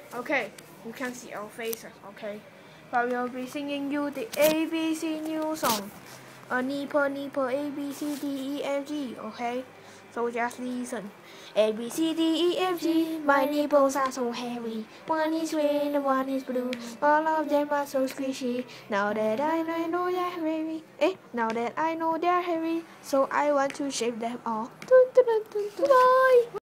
Okay, you can see our faces, okay? But we'll be singing you the ABC new song. A nipple, nipple, A, B, C, D, E, F, G, okay? So just listen. A, B, C, D, E, F, G, my nipples are so hairy. One is red and one is blue. All of them are so squishy. Now that I know they're hairy. Now that I know they're hairy. So I want to shave them all. Bye!